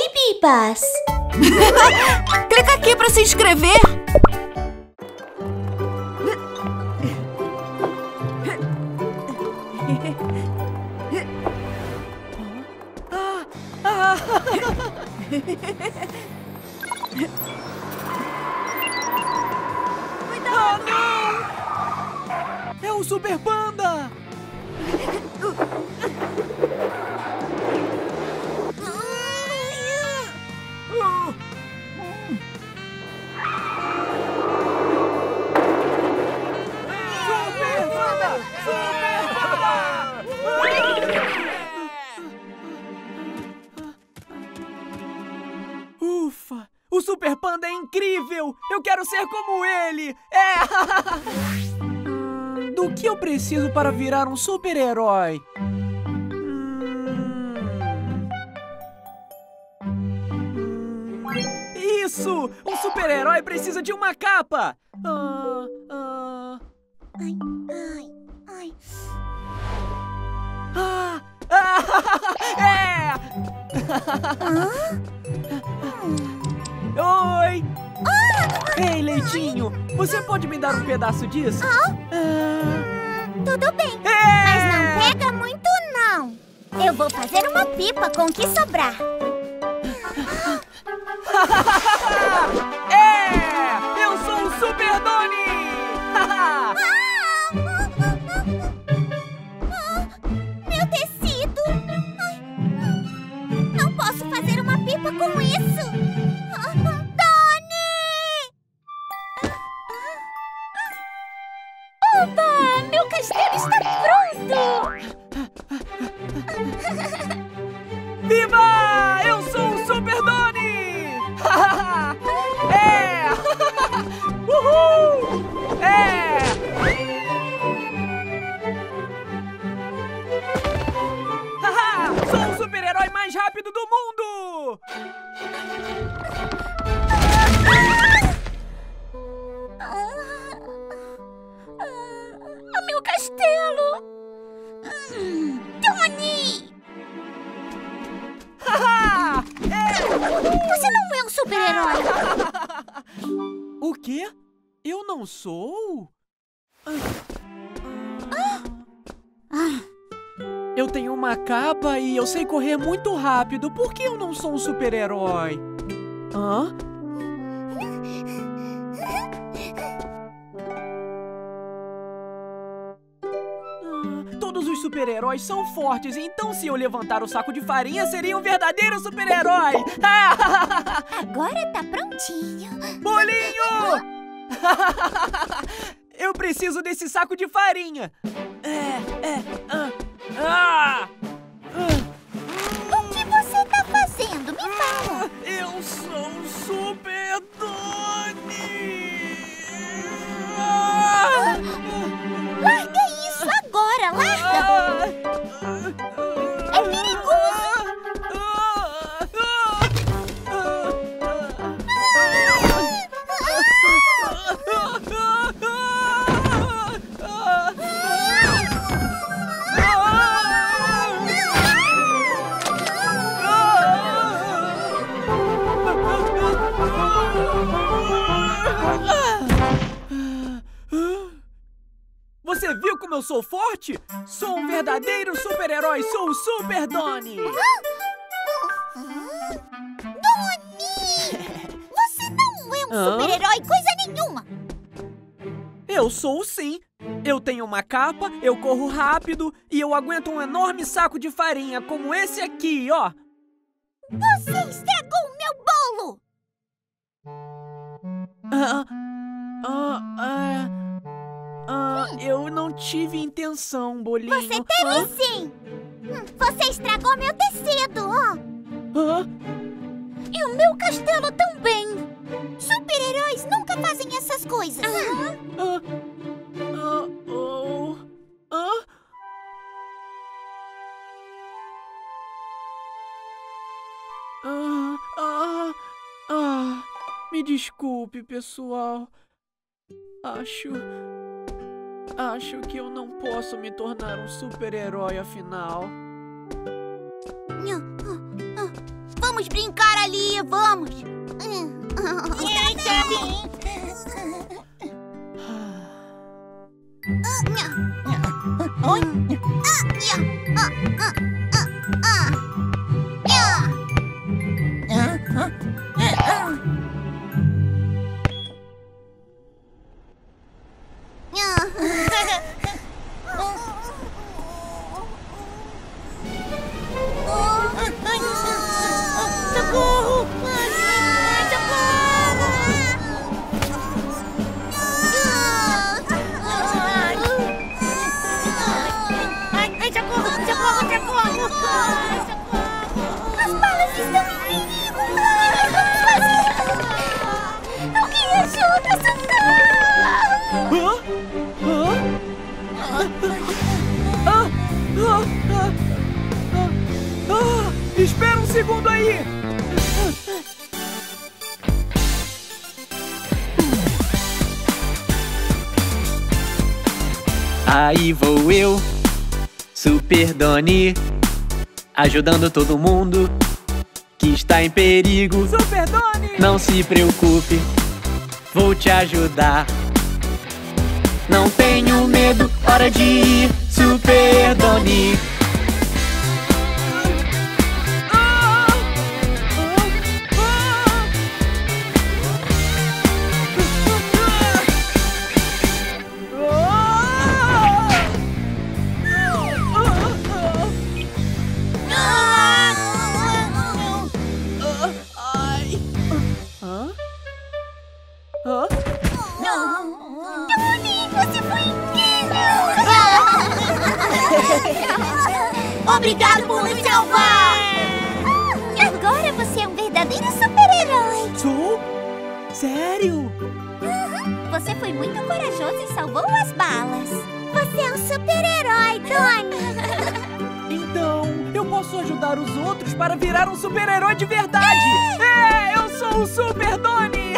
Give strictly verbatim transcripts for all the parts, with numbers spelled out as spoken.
Oi, Bibas! Clica aqui para se inscrever. Ah, não! É o Super Panda! Super Panda! Super Panda! Ufa! O Super Panda é incrível! Eu quero ser como ele! É! Do que eu preciso para virar um super-herói? Hum... Isso! Um super-herói precisa de uma capa! Ah, ah... Ai, ai, ai. Ah, ah, é! Oi! Ei, Leitinho, você pode me dar um pedaço disso? Ah? Ah, Tudo bem, é! mas não pega muito, não. Eu vou fazer uma pipa com o que sobrar. É! Eu sou o Super Doni! Ah, meu tecido! Ai, não posso fazer uma pipa com isso! Ah, Doni! Oba! Meu castelo está pronto! Viva! Eu sou o Super Doni! É! Uhul! É! Haha! Sou o super-herói mais rápido do mundo! Ah, meu castelo! Hum, Tony! Haha! É! Você não é um super-herói! O quê? Eu não sou? Ah, Eu tenho uma capa e eu sei correr muito rápido. Por que eu não sou um super-herói? Hã? Ah, todos os super-heróis são fortes, então se eu levantar o saco de farinha, seria um verdadeiro super-herói! agora tá prontinho! Bolinho! Eu preciso desse saco de farinha! É, é, ah, ah, ah. O que você tá fazendo? Me fala! Eu sou o Super Doni! Ah! Larga isso agora! Larga! É perigoso! Você viu como eu sou forte? Sou um verdadeiro super-herói, sou o Super Doni! Doni! Você não é um Hã? super-herói coisa nenhuma! Eu sou sim! Eu tenho uma capa, eu corro rápido e eu aguento um enorme saco de farinha como esse aqui, ó! Você estragou o meu bolo! Ah, ah, ah, ah, eu não tive intenção, Bolinho. Você teve sim! Hum, Você estragou meu tecido, ó! Hã? E o meu castelo também! Super-heróis nunca fazem essas coisas! Ah, ah, oh, ah? Ah, ah, ah, me desculpe, pessoal. Acho... Acho que eu não posso me tornar um super-herói, afinal. Vamos Vamos brincar ali, vamos. As balas estão em perigo! O que vamos fazer? Alguém ajuda, socorro! Hã? Hã? Ah, ah, ah, ah, ah, espera um segundo aí! Aí vou eu, Super Donnie, ajudando todo mundo que está em perigo. Super Donnie! Não se preocupe, vou te ajudar. Não tenho medo, hora de ir, Super Donnie. Obrigado por nos salvar! Agora você é um verdadeiro super-herói! Sou? Sério? Você foi muito corajoso e salvou as balas! Você é um super-herói, Donnie! Então, eu posso ajudar os outros para virar um super-herói de verdade! É, eu sou o Super Donnie!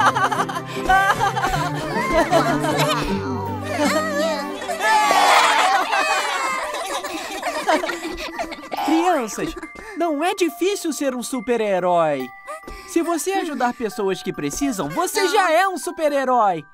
Crianças, não é difícil ser um super-herói. Se você ajudar pessoas que precisam, você já é um super-herói.